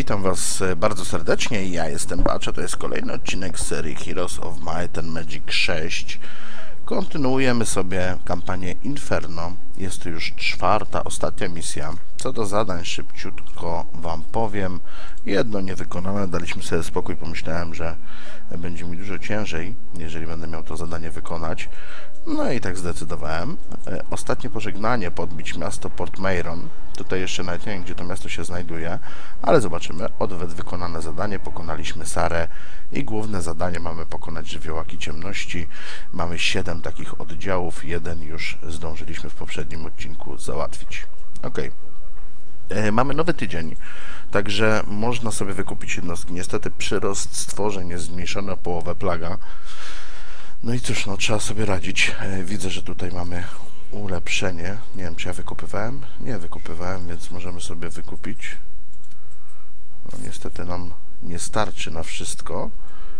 Witam Was bardzo serdecznie, ja jestem Bacza, to jest kolejny odcinek z serii Heroes of Might and Magic 6. Kontynuujemy sobie kampanię Inferno, jest to już czwarta, ostatnia misja. Co do zadań szybciutko Wam powiem. Jedno niewykonane, daliśmy sobie spokój, pomyślałem, że będzie mi dużo ciężej, jeżeli będę miał to zadanie wykonać. No i tak zdecydowałem. Ostatnie pożegnanie, podbić miasto Port Meiron. Tutaj jeszcze nawet nie wiem, gdzie to miasto się znajduje, ale zobaczymy. Odwet wykonane zadanie, pokonaliśmy Sarę i główne zadanie mamy pokonać żywiołaki ciemności. Mamy 7 takich oddziałów, jeden już zdążyliśmy w poprzednim odcinku załatwić. Ok. Mamy nowy tydzień, także można sobie wykupić jednostki. Niestety przyrost stworzeń jest zmniejszony o połowę, plaga. No i cóż, no trzeba sobie radzić. Widzę, że tutaj mamy ulepszenie. Nie wiem, czy ja wykupywałem? Nie wykupywałem, więc możemy sobie wykupić. No niestety nam nie starczy na wszystko,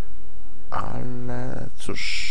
ale cóż...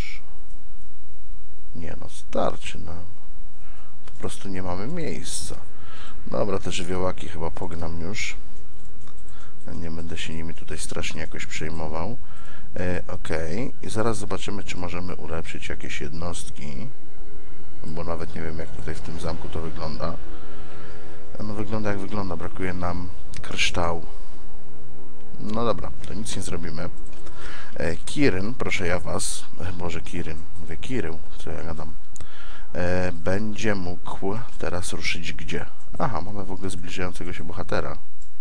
Nie no, starczy nam. Po prostu nie mamy miejsca. Dobra, te żywiołaki chyba pognam już. Nie będę się nimi tutaj strasznie jakoś przejmował. Ok, i zaraz zobaczymy, czy możemy ulepszyć jakieś jednostki, bo nawet nie wiem, jak tutaj w tym zamku to wygląda. No wygląda jak wygląda, brakuje nam kryształu. No dobra, to nic nie zrobimy. Kiryn, proszę ja Was, Boże Kiryn, mówię Kirył, co ja gadam, będzie mógł teraz ruszyć gdzie? Aha, mamy w ogóle zbliżającego się bohatera.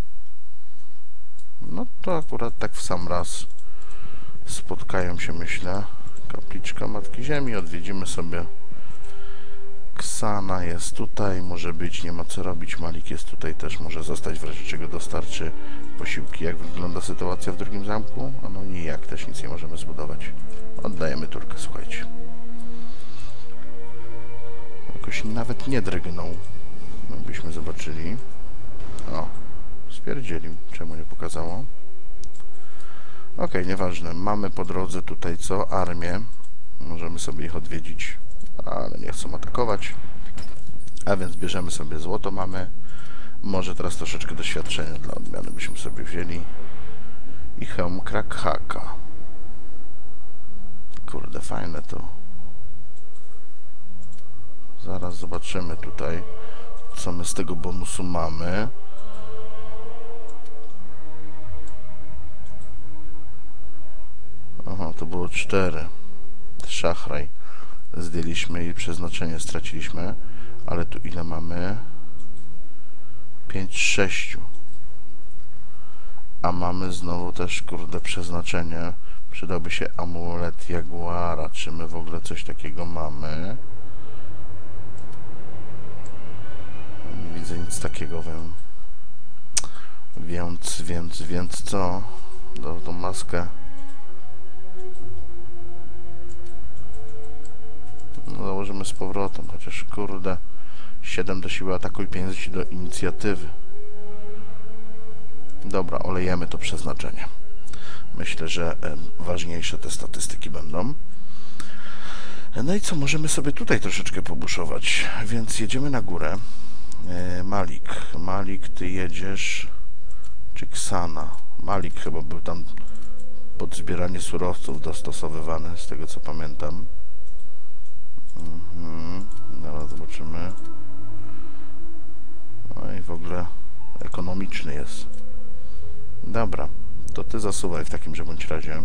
No to akurat tak w sam raz spotkają się, myślę. Kapliczka Matki Ziemi, odwiedzimy sobie. Ksana jest tutaj, może być, nie ma co robić. Malik jest tutaj też, może zostać, w razie czego dostarczy posiłki. Jak wygląda sytuacja w drugim zamku? A no nijak, też nic nie możemy zbudować. Oddajemy Turkę, słuchajcie. Jakoś nawet nie drgnął. Jakbyśmy zobaczyli. O, spierdzieli. Czemu nie pokazało? Ok, nieważne. Mamy po drodze tutaj co? Armię. Możemy sobie ich odwiedzić, ale nie chcą atakować. A więc bierzemy sobie złoto, mamy. Może teraz troszeczkę doświadczenia dla odmiany byśmy sobie wzięli. I hełm Krakhaka. Kurde, fajne to. Zaraz zobaczymy tutaj, co my z tego bonusu mamy. Aha, to było 4. Szachraj. Zdjęliśmy i przeznaczenie straciliśmy. Ale tu ile mamy? 5 z 6. A mamy znowu też, kurde, przeznaczenie. Przydałby się amulet Jaguara. Czy my w ogóle coś takiego mamy? Nie widzę nic takiego, więc co? Tą maskę. No, założymy z powrotem, chociaż kurde, 7 do siły ataku i 5 do inicjatywy. Dobra, olejemy to przeznaczenie. Myślę, że ważniejsze te statystyki będą. No i co, możemy sobie tutaj troszeczkę pobuszować, więc jedziemy na górę. Malik, ty jedziesz, czy Ksana? Malik chyba był tam pod zbieranie surowców dostosowywany, z tego co pamiętam. Zaraz zobaczymy. No i w ogóle ekonomiczny jest. Dobra, to ty zasuwaj w takimże bądź razie.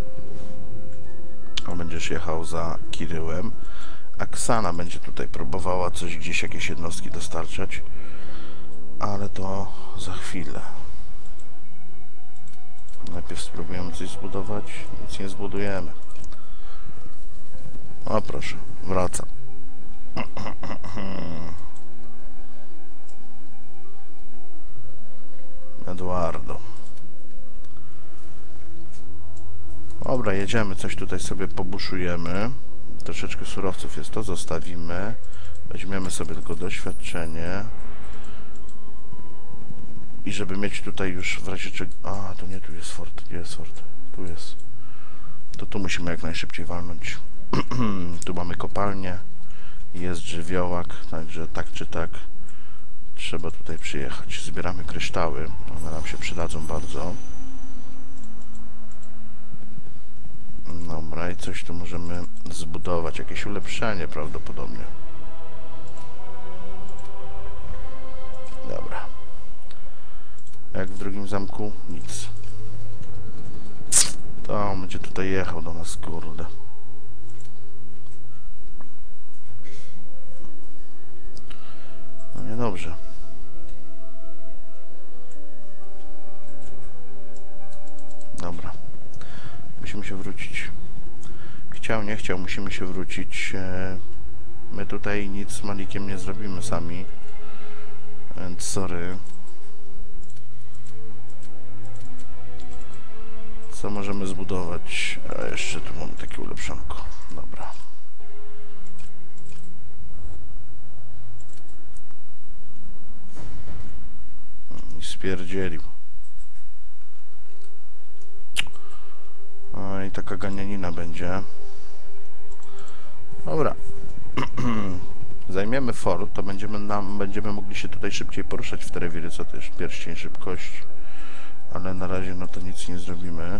A będziesz jechał za Kiryłem. A Ksana będzie tutaj próbowała coś gdzieś, jakieś jednostki dostarczać. Ale to za chwilę. Najpierw spróbujemy coś zbudować. Nic nie zbudujemy. O proszę, wracam. Eduardo. Dobra, jedziemy, coś tutaj sobie pobuszujemy. Troszeczkę surowców jest, to zostawimy. Weźmiemy sobie tylko doświadczenie. I żeby mieć tutaj już w razie czego... A, to nie, tu jest fort. Gdzie jest fort? Tu jest. To tu musimy jak najszybciej walnąć. Tu mamy kopalnię. Jest żywiołak, także tak czy tak trzeba tutaj przyjechać. Zbieramy kryształy, one nam się przydadzą bardzo. Dobra, i coś tu możemy zbudować, jakieś ulepszenie prawdopodobnie. Dobra. Jak w drugim zamku? Nic. To on będzie tutaj jechał do nas, kurde. No niedobrze. Dobra. Musimy się wrócić. Chciał, nie chciał, musimy się wrócić. My tutaj nic z Malikiem nie zrobimy sami. Więc sorry. Co możemy zbudować? A jeszcze tu mamy takie ulepszonko. Dobra. I spierdzielił. No i taka ganianina będzie. Dobra. Zajmiemy fort, to będziemy mogli się tutaj szybciej poruszać w te rewiry, co też pierścień szybkości. Ale na razie no to nic nie zrobimy.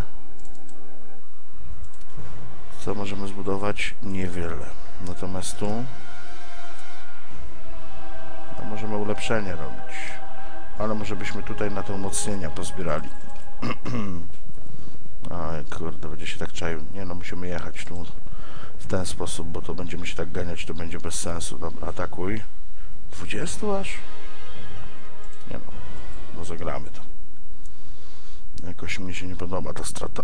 Co możemy zbudować? Niewiele. Natomiast tu no możemy ulepszenie robić. Ale może byśmy tutaj na te umocnienia pozbierali. Oj, kurde, będzie się tak czaił. Nie no, musimy jechać tu w ten sposób, bo to będziemy się tak ganiać, to będzie bez sensu. Dobra, atakuj. 20 aż? Nie no, rozegramy to. Jakoś mi się nie podoba ta strata.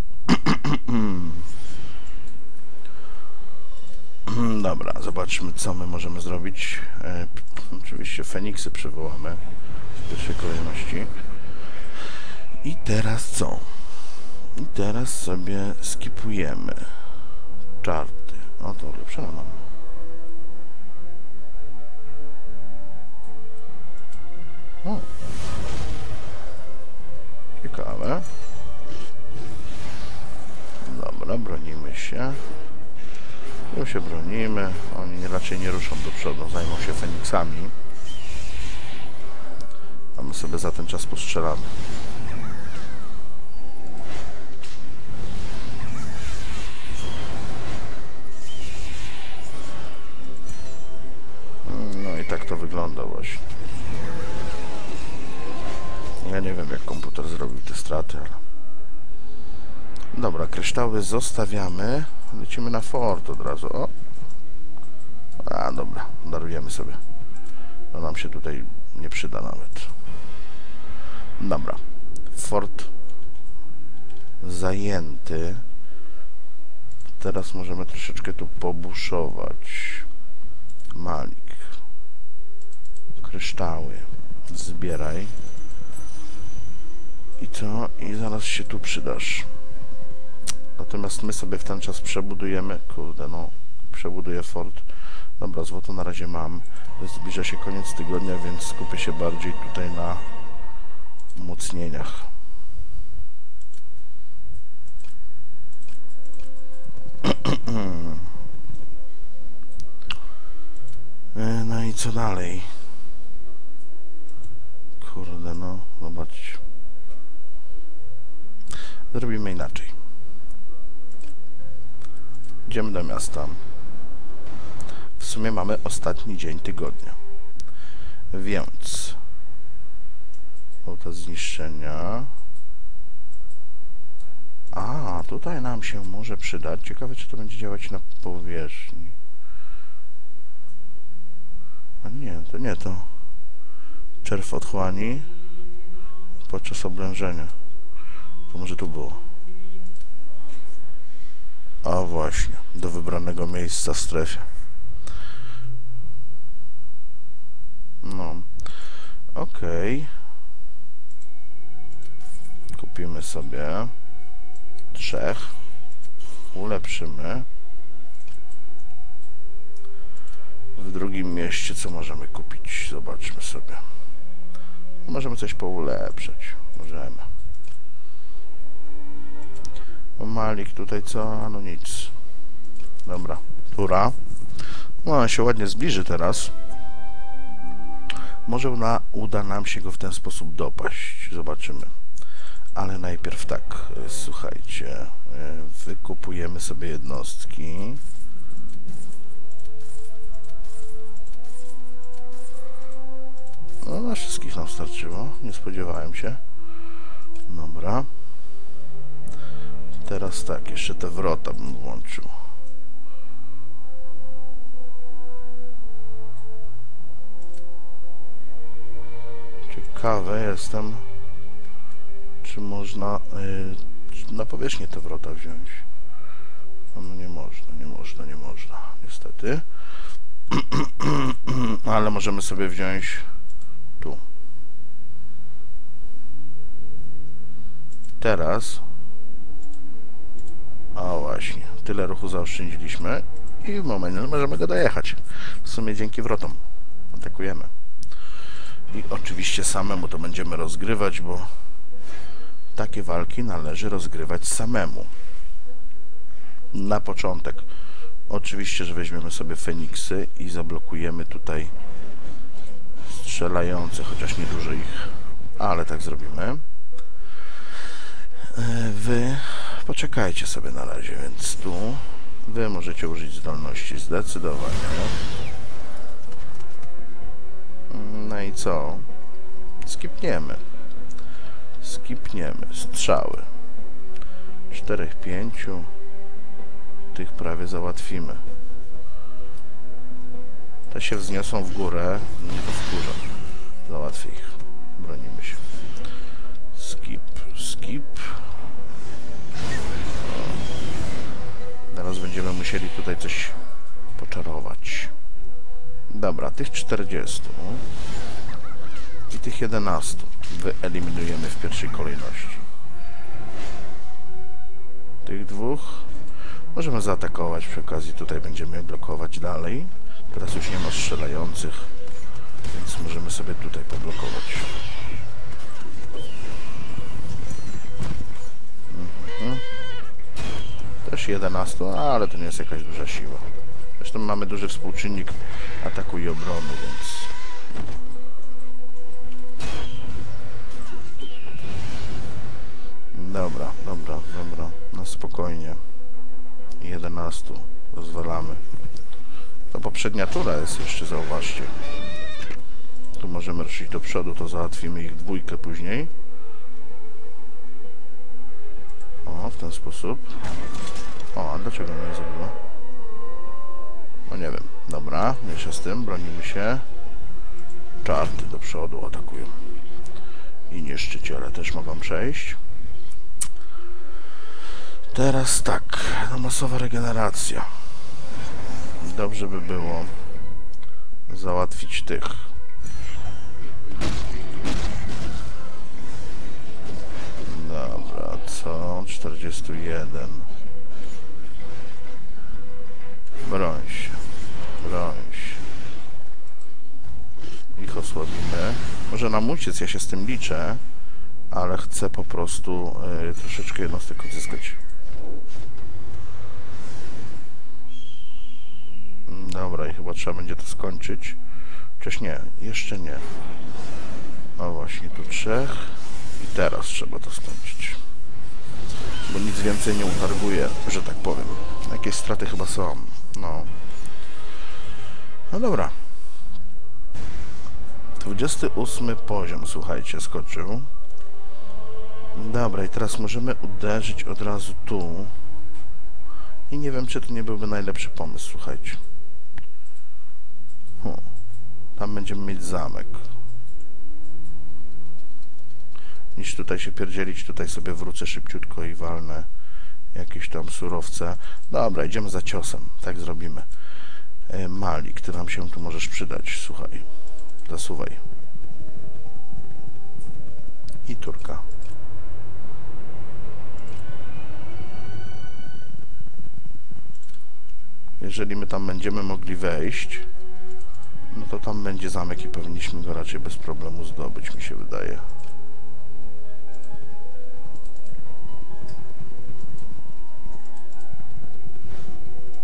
Dobra, zobaczmy, co my możemy zrobić. Oczywiście Feniksy przywołamy w pierwszej kolejności. I teraz co? I teraz sobie skipujemy czarty. No to ulepszone mam. O. Ciekawe. Dobra, bronimy się. Tu się bronimy. Oni raczej nie ruszą do przodu, zajmą się Feniksami. A my sobie za ten czas postrzelamy. No i tak to wygląda właśnie. Ja nie wiem, jak komputer zrobił te straty, ale... Dobra, kryształy zostawiamy. Lecimy na fort od razu. O! A, dobra, darujemy sobie. To nam się tutaj nie przyda nawet. Dobra. Fort zajęty. Teraz możemy troszeczkę tu pobuszować. Malik. Kryształy. Zbieraj. I co? I zaraz się tu przydasz. Natomiast my sobie w ten czas przebudujemy... Kurde, no. Przebuduję fort. Dobra, złoto na razie mam. Zbliża się koniec tygodnia, więc skupię się bardziej tutaj na umocnieniach. No i co dalej? Kurde, no. Zobaczcie. Zrobimy inaczej. Idziemy do miasta. W sumie mamy ostatni dzień tygodnia. Więc... Oto zniszczenia. A, tutaj nam się może przydać. Ciekawe, czy to będzie działać na powierzchni. A nie, to nie to. Czerw otchłani podczas oblężenia. To może tu było. A właśnie, do wybranego miejsca w strefie. No, okej. Kupimy sobie 3. Ulepszymy. W drugim mieście co możemy kupić? Zobaczmy sobie. Możemy coś poulepszać. Możemy. O, Malik tutaj co? No nic. Dobra. Tura. No on się ładnie zbliży teraz. Może uda nam się go w ten sposób dopaść. Zobaczymy. Ale najpierw tak, słuchajcie, wykupujemy sobie jednostki. No, na wszystkich nam starczyło, nie spodziewałem się. Dobra. Teraz tak, jeszcze te wrota bym włączył. Ciekawy jestem, czy można na powierzchnię te wrota wziąć. No nie można, niestety. Ale możemy sobie wziąć tu. Teraz. A właśnie, tyle ruchu zaoszczędziliśmy i w momencie możemy go dojechać. W sumie dzięki wrotom. Atakujemy. I oczywiście samemu to będziemy rozgrywać, bo takie walki należy rozgrywać samemu. Na początek oczywiście, że weźmiemy sobie Feniksy i zablokujemy tutaj strzelające, chociaż nie dużo ich, ale tak zrobimy. Wy poczekajcie sobie na razie, więc tu wy możecie użyć zdolności zdecydowanie. No i co? Skipniemy. Strzały. 4-5. Tych prawie załatwimy. Te się wzniosą w górę. Nie to wkurza. Załatwię ich. Bronimy się. Skip. Teraz będziemy musieli tutaj coś poczarować. Dobra, tych 40 i tych 11 wyeliminujemy w pierwszej kolejności. Tych dwóch możemy zaatakować przy okazji, tutaj będziemy blokować dalej. Teraz już nie ma strzelających, więc możemy sobie tutaj poblokować. Też 11, ale to nie jest jakaś duża siła. Zresztą mamy duży współczynnik ataku i obrony, więc... Dobra. Na spokojnie. 11 rozwalamy. To poprzednia tura jest jeszcze, zauważcie. Tu możemy ruszyć do przodu, to załatwimy ich dwójkę później. O, w ten sposób. O, a dlaczego nie zrobiło? No nie wiem. Dobra, mniejsza z tym, bronimy się. Czarty do przodu atakują. I niszczyciele też mogą przejść. Teraz tak, no masowa regeneracja. Dobrze by było załatwić tych. Dobra, co? 41. Broń się. Ich osłabimy. Może nam uciec, ja się z tym liczę, ale chcę po prostu troszeczkę jednostek odzyskać. Dobra, i chyba trzeba będzie to skończyć. Chociaż nie, jeszcze nie. O właśnie, tu 3. I teraz trzeba to skończyć. Bo nic więcej nie utarguje, że tak powiem. Jakieś straty chyba są. No dobra. 28 poziom, słuchajcie, skoczył. Dobra, i teraz możemy uderzyć od razu tu. I nie wiem, czy to nie byłby najlepszy pomysł, słuchajcie. Tam będziemy mieć zamek. Niż tutaj się pierdzielić, tutaj sobie wrócę szybciutko i walnę jakieś tam surowce. Dobra, idziemy za ciosem, tak zrobimy. Malik, ty nam się tu możesz przydać, słuchaj. Zasuwaj. I Turka. Jeżeli my tam będziemy mogli wejść, no to tam będzie zamek i powinniśmy go raczej bez problemu zdobyć, mi się wydaje.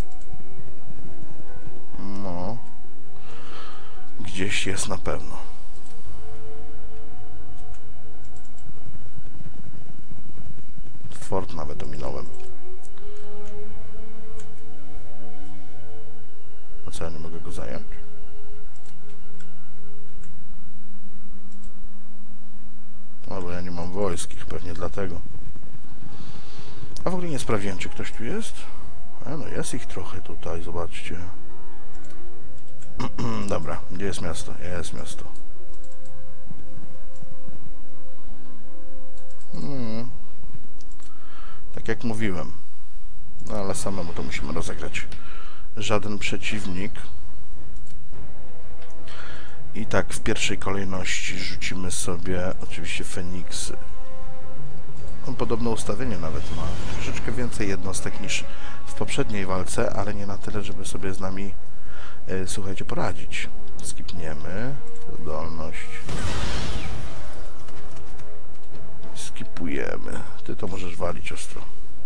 No. Gdzieś jest na pewno. fort nawet ominąłem. A co, ja nie mogę go zająć? No, bo ja nie mam wojskich, pewnie dlatego. A w ogóle nie sprawdziłem, czy ktoś tu jest. No jest ich trochę tutaj, zobaczcie. Dobra, gdzie jest miasto? Jest miasto. Tak jak mówiłem. No ale samemu to musimy rozegrać. Żaden przeciwnik. I tak w pierwszej kolejności rzucimy sobie oczywiście Feniksy. On podobne ustawienie nawet ma. Troszeczkę więcej jednostek niż w poprzedniej walce, ale nie na tyle, żeby sobie z nami, słuchajcie, poradzić. Skipniemy. Zdolność. Skipujemy. Ty to możesz walić ostro.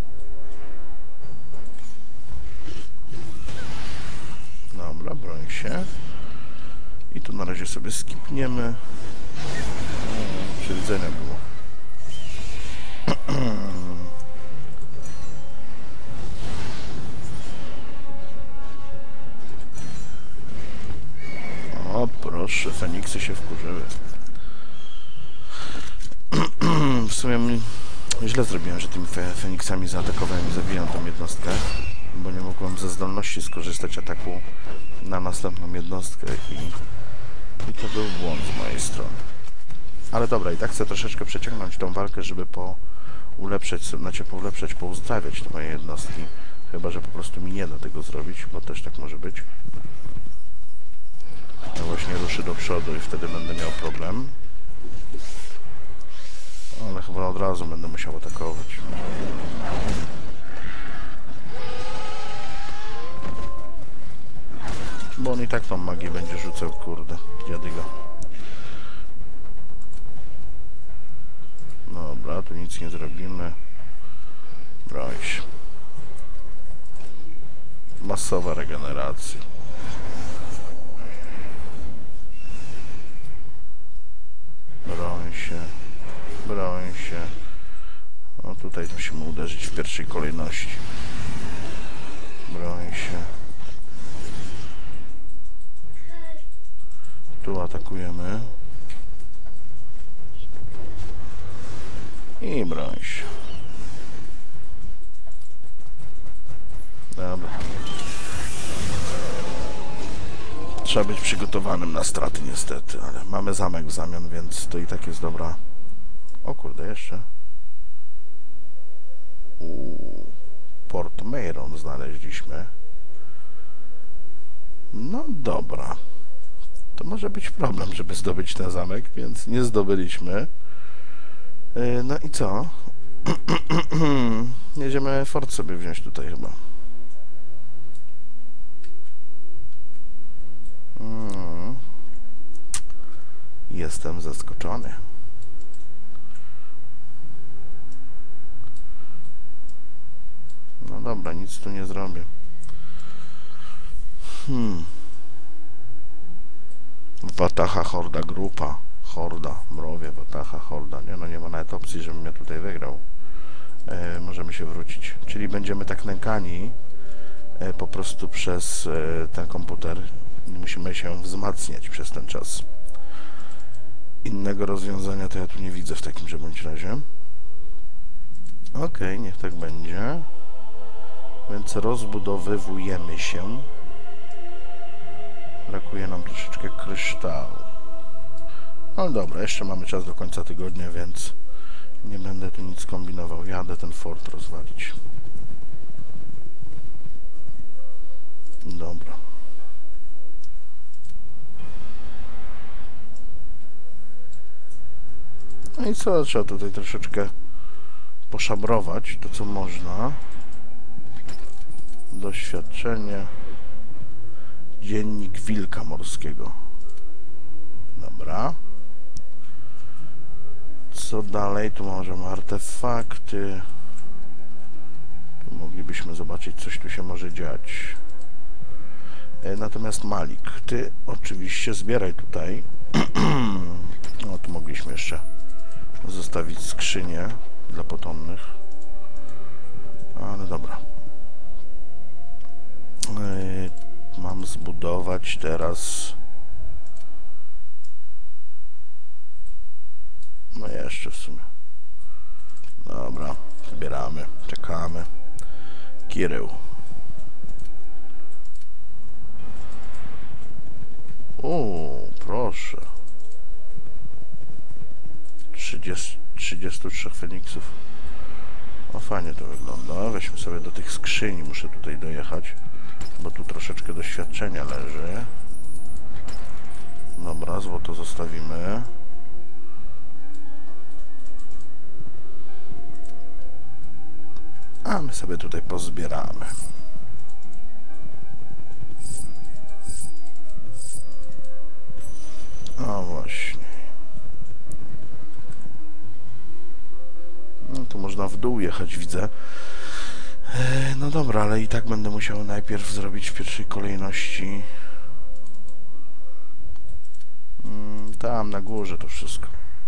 Dobra, broń się. I tu na razie sobie skipniemy. Przewidzenia było. O proszę, Feniksy się wkurzyły. W sumie źle zrobiłem, że tymi Feniksami zaatakowałem i zabiłem tą jednostkę, bo nie mogłem ze zdolności skorzystać ataku na następną jednostkę i to był błąd z mojej strony. Ale dobra, i tak chcę troszeczkę przeciągnąć tą walkę, żeby poulepszać, pouzdrawiać te moje jednostki. Chyba że po prostu mi nie da tego zrobić, bo też tak może być. Ja właśnie ruszę do przodu i wtedy będę miał problem. Ale chyba od razu będę musiał atakować. Bo on i tak tą magię będzie rzucał, kurde, dziadyga. Dobra, tu nic nie zrobimy. Broń się. Masowa regeneracja. Broń się. Broń się. No tutaj musimy uderzyć w pierwszej kolejności. Broń się. Tu atakujemy. I broń się. Dobra. Trzeba być przygotowanym na straty niestety, ale mamy zamek w zamian, więc to i tak jest dobra. O kurde, jeszcze. Port Meiron znaleźliśmy. No dobra. To może być problem, żeby zdobyć ten zamek, więc nie zdobyliśmy. No i co? Jedziemy fort sobie wziąć tutaj chyba. Jestem zaskoczony. No dobra, nic tu nie zrobię. Wataha, horda, grupa. Horda, mrowie, wataha, horda. Nie, no nie ma nawet opcji, żebym ja tutaj wygrał. Możemy się wrócić. Czyli będziemy tak nękani po prostu przez ten komputer. Musimy się wzmacniać przez ten czas. Innego rozwiązania to ja tu nie widzę w takim bądź razie. Okej, niech tak będzie. Więc rozbudowywujemy się. Brakuje nam troszeczkę kryształu. No dobra, jeszcze mamy czas do końca tygodnia, więc nie będę tu nic kombinował. Jadę ten fort rozwalić. Dobra. No i co? Trzeba tutaj troszeczkę poszabrować to, co można. Doświadczenie. Dziennik wilka morskiego. Dobra. Co dalej? Tu możemy artefakty. Tu moglibyśmy zobaczyć, coś tu się może dziać. Natomiast Malik, ty oczywiście zbieraj tutaj. No tu mogliśmy jeszcze zostawić skrzynię dla potomnych. Ale dobra. Mam zbudować teraz... No jeszcze w sumie. Dobra, zbieramy, czekamy. Kirył. Proszę. 33 Feniksów. O, fajnie to wygląda. Weźmy sobie do tych skrzyni. Muszę tutaj dojechać, bo tu troszeczkę doświadczenia leży. Dobra, złoto zostawimy. A my sobie tutaj pozbieramy. O właśnie. No tu można w dół jechać, widzę. No dobra, ale i tak będę musiał najpierw zrobić w pierwszej kolejności tam na górze to wszystko.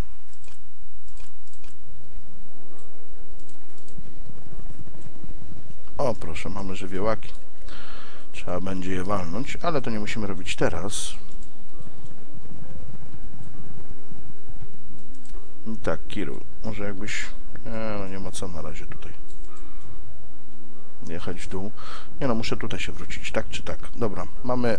O, proszę, mamy żywiołaki. Trzeba będzie je walnąć, ale to nie musimy robić teraz. I tak, Kiru, może jakbyś... no nie ma co na razie tutaj jechać w dół. Nie no, muszę tutaj się wrócić, tak czy tak. Dobra, mamy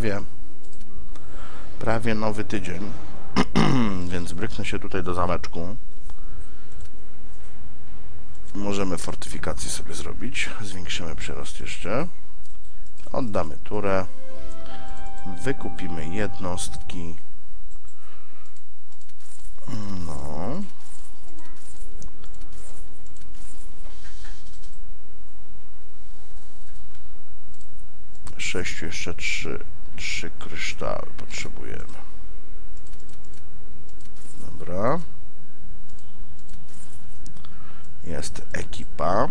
prawie nowy tydzień, więc bryknę się tutaj do zameczku. Możemy fortyfikację sobie zrobić. Zwiększymy przyrost jeszcze. Oddamy turę. Wykupimy jednostki. No. Sześciu, jeszcze trzy kryształy potrzebujemy. Dobra. Jest ekipa.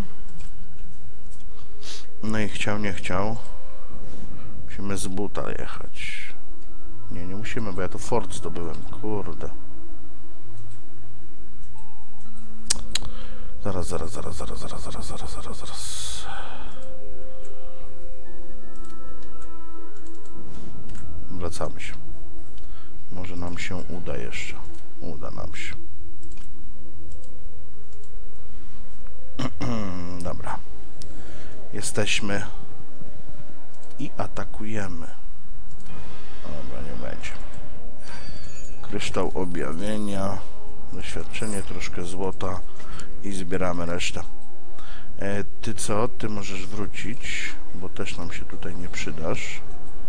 No i chciał, nie chciał. Musimy z buta jechać. Nie musimy, bo ja tu fort zdobyłem. Kurde. Zaraz. Wracamy się. Może nam się uda jeszcze. Uda nam się. Dobra. Jesteśmy i atakujemy. Dobra, nie będzie. Kryształ objawienia, doświadczenie, troszkę złota i zbieramy resztę. Ty co? Ty możesz wrócić, bo też nam się tutaj nie przydasz.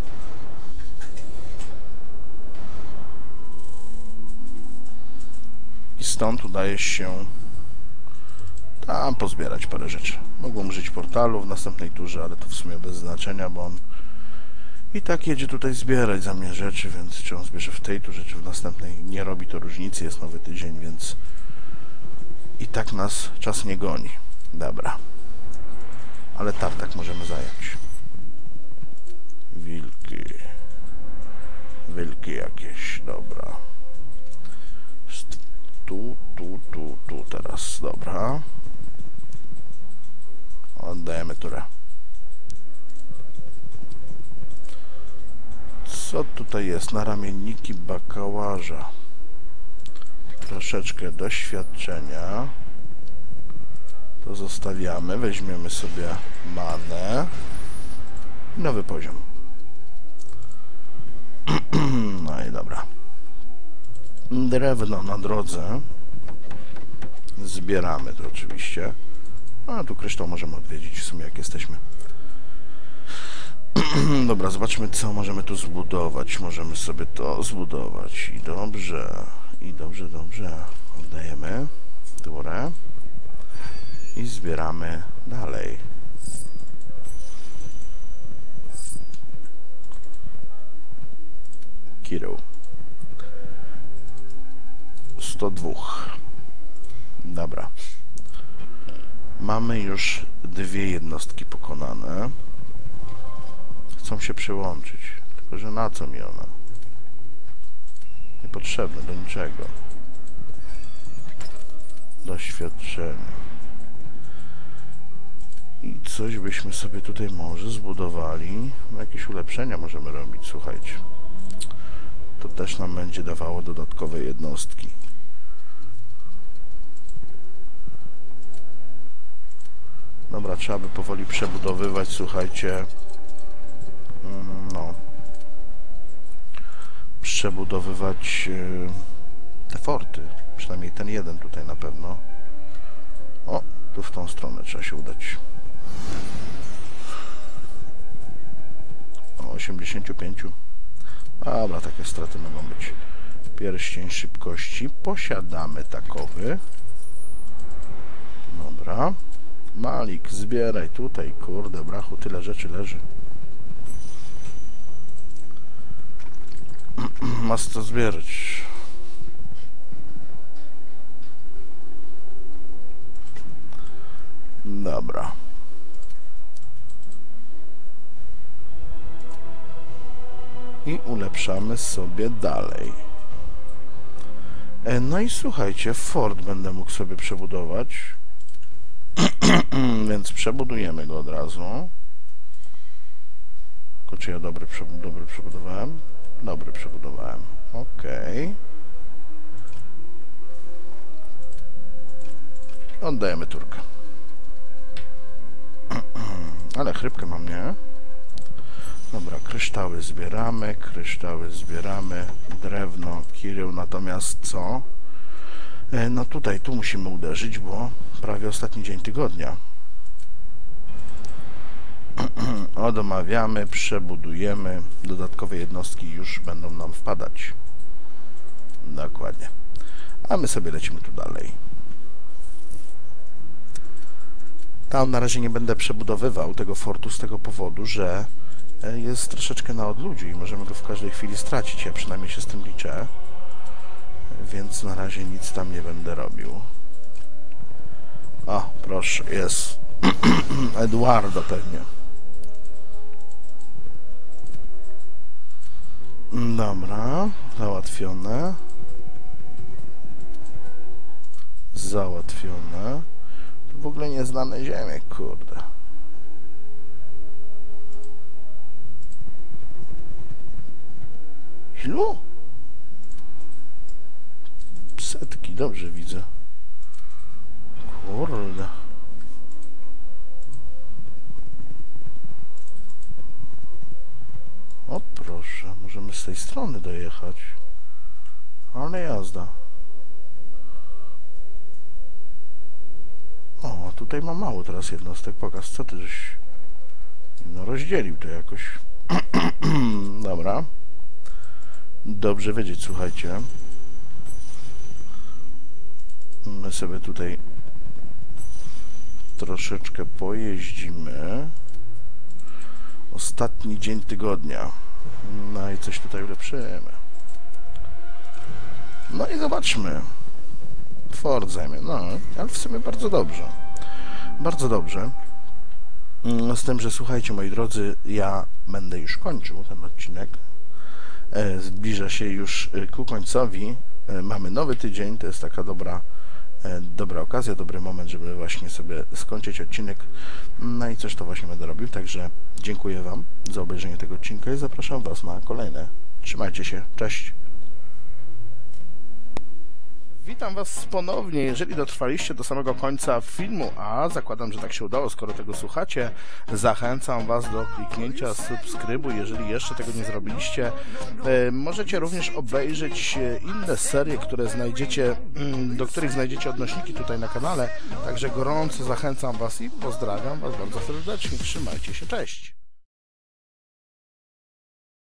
I stąd udajesz się tam pozbierać parę rzeczy. Mogą użyć portalu w następnej turze, ale to w sumie bez znaczenia, bo on i tak jedzie tutaj zbierać za mnie rzeczy, więc czy on zbierze w tej turze, czy w następnej, nie robi to różnicy, jest nowy tydzień, więc i tak nas czas nie goni. Dobra. Ale tartak możemy zająć. Wilki jakieś, dobra. Tu teraz, dobra. Oddajemy turę. Co tutaj jest? Naramienniki bakałaża. Troszeczkę doświadczenia. To zostawiamy. Weźmiemy sobie manę. Nowy poziom. No i dobra. Drewno na drodze. Zbieramy to oczywiście. A tu kryształ możemy odwiedzić w sumie, jak jesteśmy. Dobra, zobaczmy, co możemy tu zbudować. Możemy sobie to zbudować. I dobrze. Oddajemy turę. I zbieramy dalej. Kiru. 102. Dobra. Mamy już 2 jednostki pokonane. Chcą się przyłączyć. Tylko, że na co mi one? Niepotrzebne do niczego. Doświadczenie. I coś byśmy sobie tutaj może zbudowali. Jakieś ulepszenia możemy robić, słuchajcie. To też nam będzie dawało dodatkowe jednostki. Dobra, trzeba by powoli przebudowywać, słuchajcie. No. Przebudowywać te forty. Przynajmniej ten jeden tutaj na pewno. O, tu w tą stronę trzeba się udać. O, 85. Dobra, takie straty mogą być. Pierścień szybkości. Posiadamy takowy. Dobra. Malik, zbieraj tutaj, kurde, brachu, tyle rzeczy leży. Masz to zbierać. Dobra. I ulepszamy sobie dalej. No i słuchajcie, fort będę mógł sobie przebudować. Więc przebudujemy go od razu. Tylko czy ja dobry przebudowałem? Dobry przebudowałem. Okej. Oddajemy Turkę. Ale chrypkę mam, nie? Dobra, kryształy zbieramy, drewno, kirył, natomiast co? No tutaj, tu musimy uderzyć, bo prawie ostatni dzień tygodnia. Odmawiamy, przebudujemy, dodatkowe jednostki już będą nam wpadać. Dokładnie. A my sobie lecimy tu dalej. Tam na razie nie będę przebudowywał tego fortu z tego powodu, że jest troszeczkę na odludziu i możemy go w każdej chwili stracić. Ja przynajmniej się z tym liczę. Więc na razie nic tam nie będę robił. O, proszę, jest Eduardo pewnie. Dobra, załatwione. Załatwione. Tu w ogóle nieznane ziemie, kurde. Ilu? Setki, dobrze widzę. Kurde. O proszę, możemy z tej strony dojechać. Ale jazda. O, tutaj ma mało teraz jednostek. Pokaż, co ty żeś... No rozdzielił to jakoś. Dobra. Dobrze wiedzieć, słuchajcie. My sobie tutaj troszeczkę pojeździmy. Ostatni dzień tygodnia. No i coś tutaj ulepszymy. No i zobaczmy. Fort zajmie. No, ale w sumie bardzo dobrze. Bardzo dobrze. Z tym, że słuchajcie, moi drodzy, ja będę już kończył ten odcinek. Zbliża się już ku końcowi. Mamy nowy tydzień. To jest taka dobra okazja, dobry moment, żeby właśnie sobie skończyć odcinek. No i coś to właśnie będę robił. Także dziękuję Wam za obejrzenie tego odcinka i zapraszam Was na kolejne. Trzymajcie się. Cześć. Witam Was ponownie, jeżeli dotrwaliście do samego końca filmu, a zakładam, że tak się udało, skoro tego słuchacie, zachęcam Was do kliknięcia subskrybuj, jeżeli jeszcze tego nie zrobiliście. Możecie również obejrzeć inne serie, które znajdziecie, do których znajdziecie odnośniki tutaj na kanale, także gorąco zachęcam Was i pozdrawiam Was bardzo serdecznie. Trzymajcie się, cześć!